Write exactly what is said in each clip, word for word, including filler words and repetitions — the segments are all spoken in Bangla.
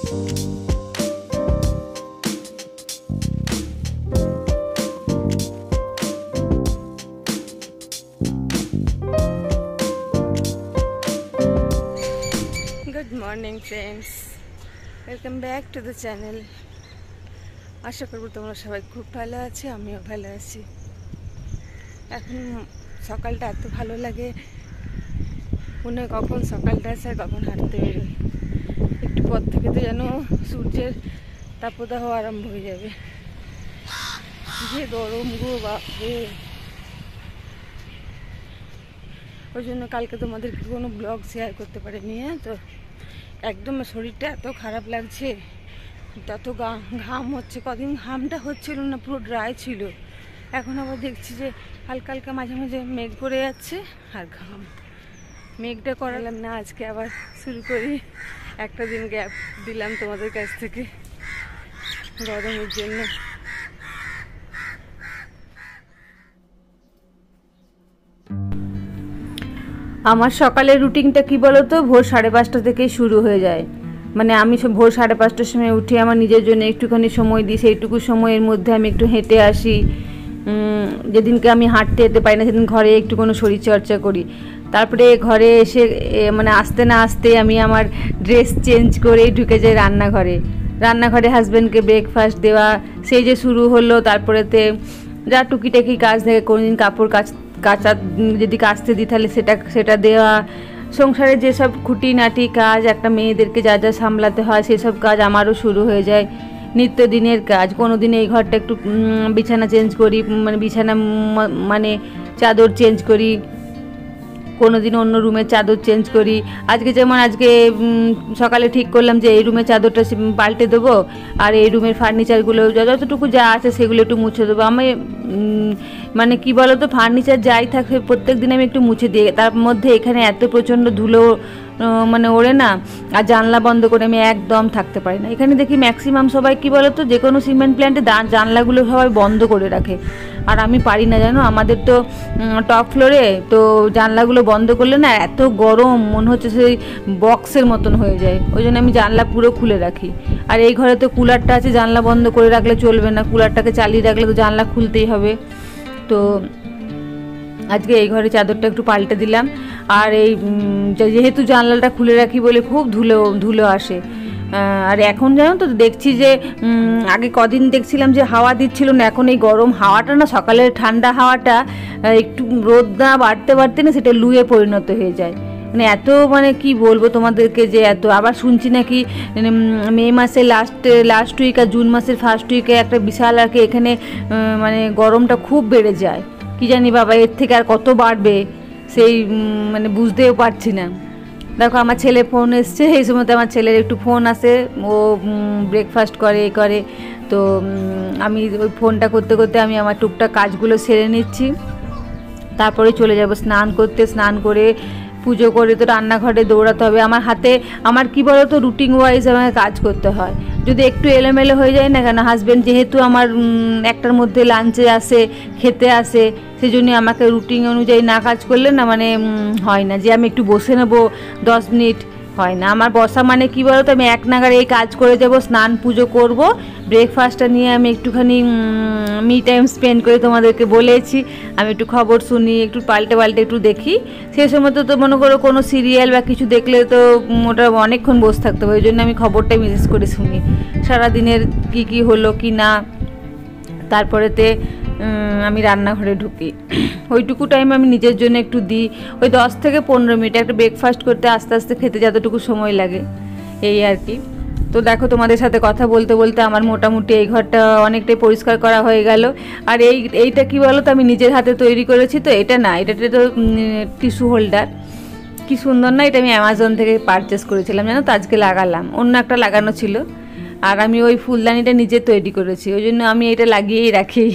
Good morning friends, welcome back to the channel. आशा करब তোমরা সবাই খুব ভালো আছো, আমিও ভালো আছি। এখন সকালটা এত ভালো লাগে, মনে হয় কখন সকালটা আসে আর কখন হাঁটতে বেরোই। একটু পর থেকে তো যেন সূর্যের তাপদাহ আরম্ভ হয়ে যাবে। যে গরম গো বাপরে! ওই জন্য কালকে তোমাদের কোনো ব্লগ শেয়ার করতে পারিনি। হ্যাঁ, তো একদম শরীরটা এত খারাপ লাগছে, এত ঘাম হচ্ছে। কদিন ঘামটা হচ্ছিল না, পুরো ড্রাই ছিল। এখন আবার দেখছি যে হালকা হালকা মাঝে মাঝে মেঘ করে যাচ্ছে আর ঘাম। মেঘটা করালাম না, আজকে আবার শুরু করি। একটা দিন গ্যাপ দিলাম তোমাদের কাছ থেকে গরমের জন্য। আমার সকালের রুটিনটা কি বলো তো, ভোর সাড়ে পাঁচটা থেকেই শুরু হয়ে যায়। মানে আমি ভোর সাড়ে পাঁচটার সময় উঠে আমার নিজের জন্য একটুখানি সময় দিই। সেইটুকু সময়ের মধ্যে আমি একটু হেঁটে আসি। যেদিনকে আমি হাঁটতে যেতে পারি না সেদিন ঘরে একটু কোনো শরীরচর্চা করি। তারপরে ঘরে এসে মানে আসতে না আসতে আমি আমার ড্রেস চেঞ্জ করে ঢুকে যাই রান্নাঘরে। রান্নাঘরে হাজব্যান্ডকে ব্রেকফাস্ট দেওয়া, সেই যে শুরু হলো। তারপরেতে যা টুকিটাকি কাজ থাকে, কোনোদিন কাপড় কাচ কাচা যদি কাচতে দিই তাহলে সেটা সেটা দেওয়া। সংসারের যেসব খুঁটিনাটি কাজ একটা মেয়েদেরকে যা যা সামলাতে হয় সেসব কাজ আমারও শুরু হয়ে যায়। নিত্যদিনের কাজ। কোনো দিন এই ঘরটা একটু বিছানা চেঞ্জ করি, মানে বিছানা মানে চাদর চেঞ্জ করি, কোনো দিন অন্য রুমের চাদর চেঞ্জ করি। আজকে যেমন আজকে সকালে ঠিক করলাম যে এই রুমের চাদরটা পাল্টে দেবো আর এই রুমের ফার্নিচারগুলো যতটুকু যা আছে সেগুলো একটু মুছে দেবো। আমি মানে কি বলো তো, ফার্নিচার যাই থাকে প্রত্যেক দিন আমি একটু মুছে দিই। তার মধ্যে এখানে এত প্রচণ্ড ধুলো মানে ওড়ে না, আর জানলা বন্ধ করে আমি একদম থাকতে পারি না। এখানে দেখি ম্যাক্সিমাম সবাই কি বলো তো, যে কোনো সিমেন্ট প্ল্যান্টে জানলাগুলো সবাই বন্ধ করে রাখে, আর আমি পারি না জানো। আমাদের তো টপ ফ্লোরে, তো জানলাগুলো বন্ধ করলে না এত গরম মনে হচ্ছে সেই বক্সের মতন হয়ে যায়। ওই জন্য আমি জানলা পুরো খুলে রাখি। আর এই ঘরে তো কুলারটা আছে, জানলা বন্ধ করে রাখলে চলবে না, কুলারটাকে চালিয়ে রাখলে তো জানলা খুলতেই হবে। তো আজকে এই ঘরে চাদরটা একটু পাল্টে দিলাম। আর এই যেহেতু জানলাটা খুলে রাখি বলে খুব ধুলো ধুলো আসে। আর এখন জানো তো দেখছি যে আগে কদিন দেখছিলাম যে হাওয়া দিচ্ছিল না, এখন এই গরম হাওয়াটা না, সকালের ঠান্ডা হাওয়াটা একটু রোদ না বাড়তে বাড়তে না সেটা লুয়ে পরিণত হয়ে যায়। মানে এত মানে কি বলবো তোমাদেরকে, যে এত। আবার শুনছি নাকি মে মাসের লাস্টে লাস্ট উইক আর জুন মাসের ফার্স্ট উইকে একটা বিশাল আর কি এখানে মানে গরমটা খুব বেড়ে যায়। কি জানি বাবা, এর থেকে আর কত বাড়বে সেই মানে বুঝতেও পারছি না। দেখো আমার ছেলে ফোন এসছে, এই সময়তে আমার ছেলের একটু ফোন আসে, ও ব্রেকফাস্ট করে এ করে। তো আমি ওই ফোনটা করতে করতে আমি আমার টুকটাক কাজগুলো সেরে নিচ্ছি। তারপরে চলে যাব স্নান করতে। স্নান করে পুজো করে তো রান্নাঘরে দৌড়াতে হবে। আমার হাতে আমার কি বলো তো, রুটিন ওয়াইজ আমাকে কাজ করতে হয়। যদি একটু এলোমেলো হয়ে যায় না কেন, হাজব্যান্ড যেহেতু আমার একটার মধ্যে লাঞ্চে আসে, খেতে আসে, সেই জন্য আমাকে রুটিন অনুযায়ী না কাজ করলে না মানে হয় না যে আমি একটু বসে নেবো দশ মিনিট, হয় না। আমার বসা মানে কি বলো তো, আমি এক নাগারে এই কাজ করে যাব, স্নান পুজো করব, ব্রেকফাস্টটা নিয়ে আমি একটুখানি মি টাইম স্পেন্ড করে তোমাদেরকে বলেছি আমি একটু খবর শুনি, একটু পাল্টে পাল্টে একটু দেখি। সেই সময় তো তো মনে করো কোনো সিরিয়াল বা কিছু দেখলে তো ওটা অনেকক্ষণ বসে থাকতে হবে। ওই জন্য আমি খবরটাই বিশেষ করে শুনি, সারাদিনের কি কি হলো কি না। তারপরেতে আমি রান্নাঘরে ঢুকি, ওইটুকু টাইম আমি নিজের জন্য একটু দিই। ওই দশ থেকে পনেরো মিনিট একটা ব্রেকফাস্ট করতে আস্তে আস্তে খেতে যতটুকু সময় লাগে, এই আর কি। তো দেখো তোমাদের সাথে কথা বলতে বলতে আমার মোটামুটি এই ঘরটা অনেকটাই পরিষ্কার করা হয়ে গেল। আর এই এইটা কি বলো তো, আমি নিজের হাতে তৈরি করেছি তো, এটা না, এটা তো টিস্যু হোল্ডার, কি সুন্দর না। এটা আমি অ্যামাজন থেকে পারচেস করেছিলাম জানো তো, আজকে লাগালাম, অন্য একটা লাগানো ছিল। আর আমি ওই ফুলদানিটা নিজে তৈরি করেছি, ওই জন্য আমি এটা লাগিয়েই রাখি।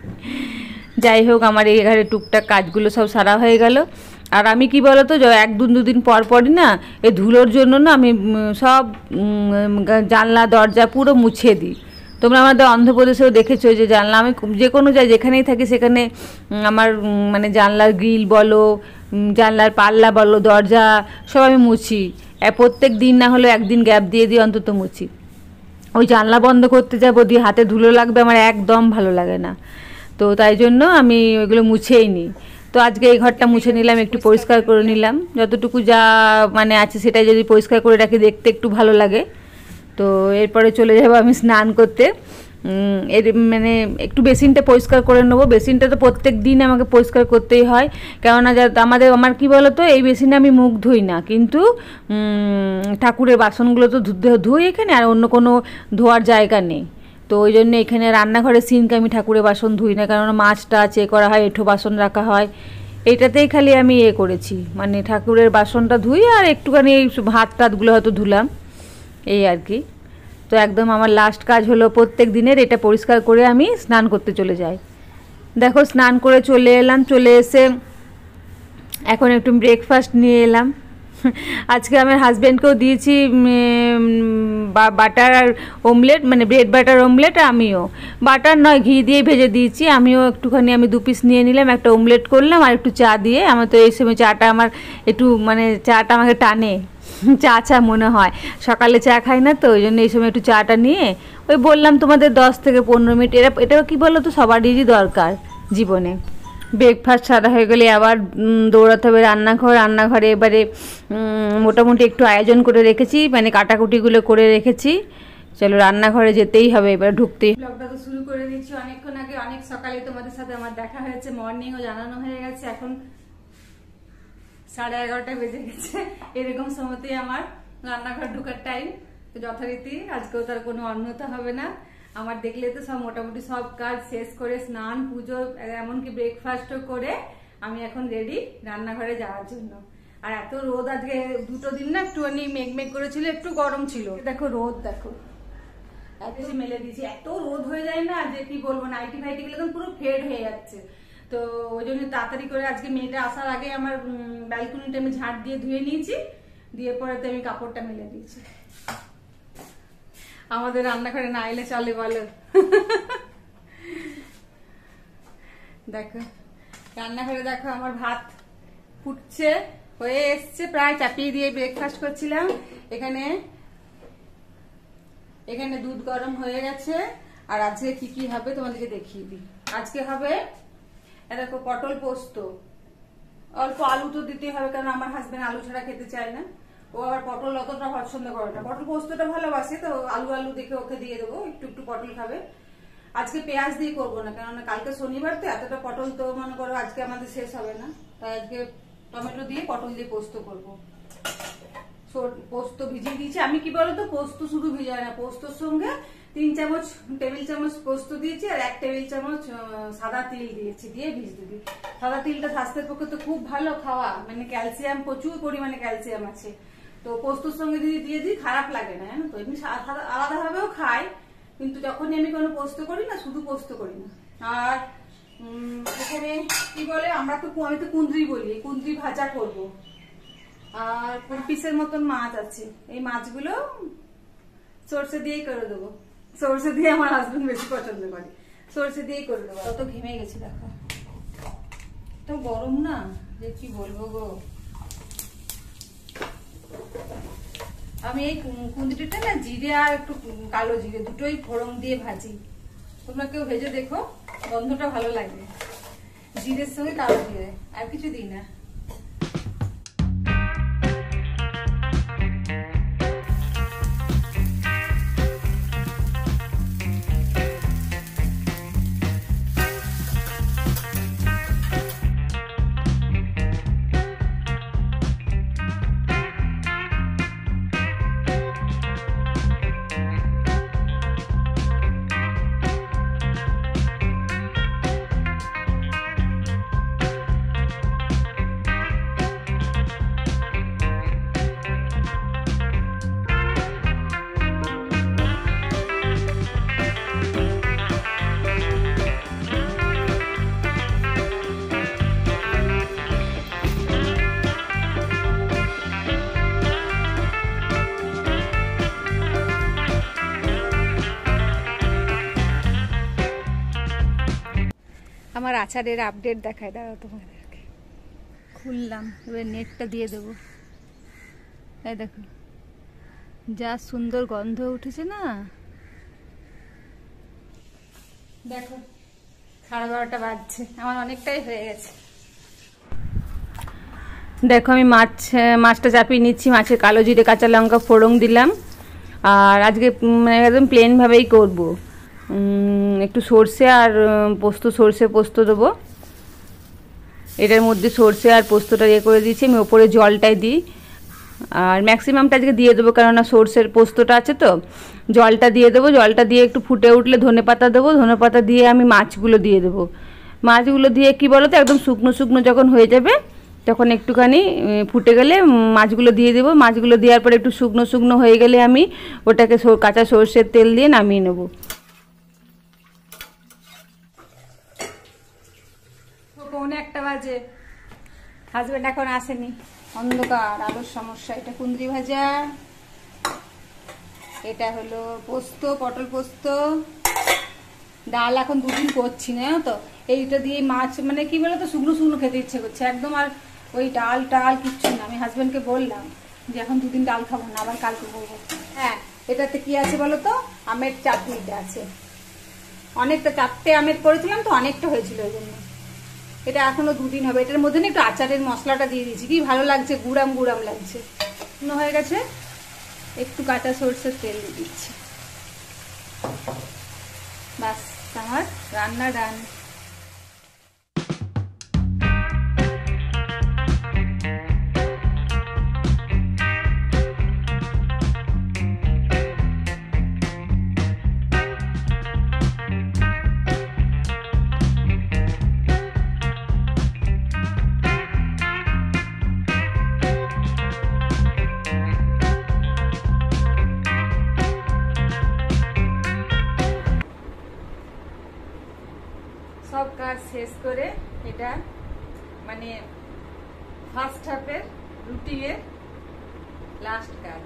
যাই হোক, আমার এই ঘরে টুকটাক কাজগুলো সব সারা হয়ে গেল। আর আমি কি বলো তো, এক দু দুদিন পর পরই না এই ধুলোর জন্য না আমি সব জানলা দরজা পুরো মুছে দিই। তোমরা আমাদের অন্ধ্রপ্রদেশেও দেখেছো যে জানলা আমি যে কোনো যাই যেখানেই থাকি সেখানে আমার মানে জানলার গ্রিল বলো, জানলার পাল্লা বলো, দরজা সব আমি মুছি। প্রত্যেক দিন না হলেও একদিন গ্যাপ দিয়ে দিয়ে অন্তত মুছি। ওই জানলা বন্ধ করতে যাবো, দিয়ে হাতে ধুলো লাগবে, আমার একদম ভালো লাগে না। তো তাই জন্য আমি ওইগুলো মুছেই নিই। তো আজকে এই ঘরটা মুছে নিলাম, একটু পরিষ্কার করে নিলাম, যতটুকু যা মানে আছে সেটাই যদি পরিষ্কার করে রাখি দেখতে একটু ভালো লাগে। তো এরপরে চলে যাবো আমি স্নান করতে। এর মানে একটু বেসিনটা পরিষ্কার করে নেবো। বেসিনটা তো প্রত্যেক দিন আমাকে পরিষ্কার করতেই হয়, কেননা যা আমাদের আমার কী বলো তো, এই বেসিনে আমি মুখ ধুই না, কিন্তু ঠাকুরের বাসনগুলো তো ধুই এখানে, আর অন্য কোনো ধোয়ার জায়গা নেই। তো ওই জন্য এখানে রান্নাঘরের সিঙ্কে আমি ঠাকুরের বাসন ধুই না, কারণ মাছটা চেক করা হয়, এঁঠো বাসন রাখা হয়, এইটাতেই খালি আমি এ করেছি, মানে ঠাকুরের বাসনটা ধুই আর একটুখানি এই ভাত টাতগুলো হয়তো ধুলাম, এই আর কি। তো একদম আমার লাস্ট কাজ হলো প্রত্যেক দিনের এটা পরিষ্কার করে আমি স্নান করতে চলে যাই। দেখো স্নান করে চলে এলাম, চলে এসে এখন একটু ব্রেকফাস্ট নিয়ে এলাম। আজকে আমার হাজব্যান্ডকেও দিয়েছি বাটার আর অমলেট, মানে ব্রেড বাটার অমলেট, আমিও বাটার নয় ঘি দিয়ে ভেজে দিয়েছি, আমিও একটুখানি আমি দু পিস নিয়ে নিলাম, একটা অমলেট করলাম আর একটু চা দিয়ে। আমার তো এই সময় চাটা আমার একটু মানে চাটা আমাকে টানে, চা চা মনে হয়, সকালে চা খাই না, তো ওই জন্য এই সময় একটু চাটা নিয়ে ওই বললাম তোমাদের দশ থেকে পনেরো মিনিট এরা এটাও কী বলো তো, সবারই দরকার জীবনে। ব্রেকফাস্ট সারা হয়ে গেলে আবার দৌড়াতে হবে রান্নাঘর, রান্নাঘরে এবারে মোটামুটি একটু আয়োজন করে রেখেছি, মানে কাটাকুটিগুলো করে রেখেছি। চলো রান্নাঘরে যেতেই হবে, এবার ঢুকতেই। ব্লগটা তো শুরু করে দিচ্ছি অনেকক্ষণ আগে, অনেক সকালে তোমাদের সাথে আমার দেখা হয়েছে, মর্নিংও জানানো হয়ে গেছে, এখন সাড়ে এগারোটা বেজে গেছে। এরকম সময়তেই আমার রান্নাঘর ঢোকার টাইম। তো যথারীতি আজকেও তার কোনো অন্যতা হবে না, আমার দেখলে তো সব মোটামুটি সব কাজ শেষ করে স্নান পুজো এমনকি ব্রেকফাস্টও করে আমি এখন রেডি রান্নাঘরে যাওয়ার জন্য। আর এত রোদ আজকে, দুটো দিন না একটুখানি মেঘ মেঘ করেছিল, একটু গরম ছিল, দেখো রোদ দেখো বেশি মেলে দিয়েছি, এত রোদ হয়ে যায় না যে কি বলবো, নাইটি ফাইটি গুলো একদম পুরো ফেড হয়ে যাচ্ছে। তো ওই জন্য তাড়াতাড়ি করে আজকে মেয়েটা আসার আগে আমার ব্যালকনিটা আমি ঝাঁট দিয়ে ধুয়ে নিয়েছি, দিয়ে পরে তো আমি কাপড়টা মেলে দিয়েছি। আমাদের রান্নাঘরে না এলে চলে বলো। দেখো রান্নাঘরে দেখো আমার ভাত ফুটছে, হয়ে এসছে প্রায়, চাপিয়ে দিয়ে ব্রেকফাস্ট করছিলাম। এখানে এখানে দুধ গরম হয়ে গেছে, আর আজকে কি কি হবে তোমাদেরকে দেখিয়ে দিই। আজকে হবে দেখো পটল পোস্ত, অল্প আলু তো দিতে হবে, কারণ আমার হাজবেন্ড আলু ছাড়া খেতে চায় না, ও আবার পটল অতটা পছন্দ করে না, পটল পোস্তটা ভালোবাসে, তো আলু আলু দেখে ওকে দিয়ে দেবো, একটু একটু পটল খাবে। আজকে পেঁয়াজ দিয়ে করবো না, কেননা কালকে শনিবার তো এতটা পটল তো মনে করো আজকে আমাদের শেষ হবে না, তাই আজকে টমেটো দিয়ে পটল দিয়ে পোস্ত করবো। পোস্ত ভিজিয়ে দিয়েছি আমি, কি বলতো পোস্ত শুধু ভিজায় না, পোস্তর সঙ্গে তিন চামচ টেবিল চামচ পোস্ত দিয়েছি আর এক টেবিল চামচ সাদা তিল দিয়েছি, দিয়ে ভিজতে দিই। সাদা তিলটা স্বাস্থ্যের পক্ষে তো খুব ভালো খাওয়া, মানে ক্যালসিয়াম, প্রচুর পরিমাণে ক্যালসিয়াম আছে। তো পোস্তর সঙ্গে যদি দিয়ে দিই খারাপ লাগে না, জানো তো, এমনি আলাদা ভাবেও খাই, কিন্তু যখনই আমি কোনো পোস্ত করি না, শুধু পোস্ত করি না। আর এখানে কি বলে, আমরা তো আমি তো কুঁদরি বলি, কুঁদরি ভাজা করবো, আর পিসের মতন মাছ আছে, এই মাছগুলো সরষে দিয়েই করে দেবো, সরষে দিয়ে আমার হাজবেন্ড বেশি পছন্দ করে, সরষে দিয়েই করে দেবো। অত ঘেমে গেছি দেখো, তো গরম না যে কি বলবো গো। আমি এই কুঁদরিটা না জিরে আর একটু কালো জিরে দুটোই ফোড়ন দিয়ে ভাজি, তোমরা কেউ ভেজে দেখো, গন্ধটা ভালো লাগবে, জিরের সঙ্গে কালো জিরে, আর কিছু দিই না। আমার আচারের আপডেট দেখায়, দাঁড়াও তোমাদেরকে, খুললাম, এবার নেটটা দিয়ে দেবো। এই দেখো যা সুন্দর গন্ধ উঠেছে না, দেখো সাড়ে বারোটা বাজছে, আমার অনেকটাই হয়ে গেছে। দেখো আমি মাছ মাছটা চাপিয়ে নিচ্ছি, মাছের কালো জিরে কাঁচা লঙ্কা ফোড়ন দিলাম। আর আজকে মানে একদম প্লেনভাবেই করবো, একটু সর্ষে আর পোস্ত, সর্ষে পোস্ত দেবো। এটার মধ্যে সর্ষে আর পোস্তটা ইয়ে করে দিয়েছি, আমি ওপরে জলটাই দিই। আর ম্যাক্সিমামটা আজকে দিয়ে দেবো, কেননা সর্ষের পোস্তটা আছে তো। জলটা দিয়ে দেবো, জলটা দিয়ে একটু ফুটে উঠলে ধনে পাতা দেবো, ধনে পাতা দিয়ে আমি মাছগুলো দিয়ে দেবো। মাছগুলো দিয়ে কি বলো তো, একদম শুকনো শুকনো যখন হয়ে যাবে তখন একটুখানি ফুটে গেলে মাছগুলো দিয়ে দেবো। মাছগুলো দেওয়ার পরে একটু শুকনো শুকনো হয়ে গেলে আমি ওটাকে কাঁচা সর্ষের তেল দিয়ে নামিয়ে নেবো। পৌনে একটা বাজে, হাজবেন্ড এখন আসেনি, অন্ধকার, আলোর সমস্যা। এটা কুন্দ্রি ভাজা, এটা হলো পোস্ত, পটল পোস্ত। ডাল এখন দুদিন করছি না তো, এইটা দিয়ে মাছ মানে কি বলতো শুকনো শুকনো খেতে ইচ্ছে করছে একদম। আর ওই ডাল টাল কিচ্ছু না। আমি হাজবেন্ডকে বললাম যে এখন দুদিন ডাল খাবো না, আবার কালকে করবো। হ্যাঁ, এটাতে কি আছে বলো তো, আমের চাটনিটা আছে। অনেকটা, চারটে আমের করেছিলাম তো, অনেকটা হয়েছিল ওই জন্য। এটা এখনো দুদিন হবে। এটার মধ্যে না একটু আচারের মশলাটা দিয়ে দিয়েছি, কি ভালো লাগছে, গুড়াম গুড়াম লাগছে। শুকনো হয়ে গেছে, একটু কাঁচা সরষের তেল দিয়ে দিচ্ছি, বাস আমার রান্না ডান। সব কাজ শেষ করে এটা মানে ফার্স্ট হাফের রুটিনের লাস্ট কাজ।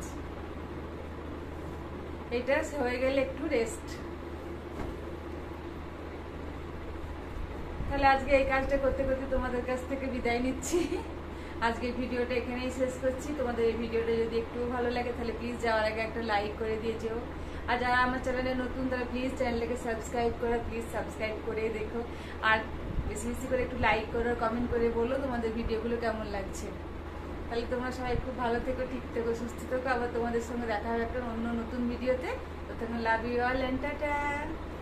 এটা হয়ে গেলে একটু রেস্ট। তাহলে আজকে এই কাজটা করতে করতে তোমাদের কাছ থেকে বিদায় নিচ্ছি। আজকে ভিডিওটা এখানেই শেষ করছি। তোমাদের এই ভিডিওটা যদি একটু ভালো লাগে তাহলে প্লিজ যাওয়ার আগে একটা লাইক করে দিয়ে যেও। আর যারা আমার চ্যানেলে নতুন তারা প্লিজ চ্যানেলটাকে সাবস্ক্রাইব করো, প্লিজ সাবস্ক্রাইব করে দেখো। আর বেশি বেশি করে একটু লাইক করো, কমেন্ট করে বলো তোমাদের ভিডিওগুলো কেমন লাগছে। তাহলে তোমরা সবাই খুব ভালো থেকো, ঠিক থেকো, সুস্থ থেকো। আবার তোমাদের সঙ্গে দেখা হবে একটা অন্য নতুন ভিডিওতে। তো তখন love you all and tata.